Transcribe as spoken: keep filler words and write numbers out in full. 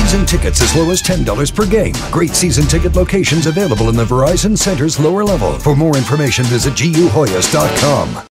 Season tickets as low as ten dollars per game. Great season ticket locations available in the Verizon Center's lower level. For more information, visit G U Hoyas dot com.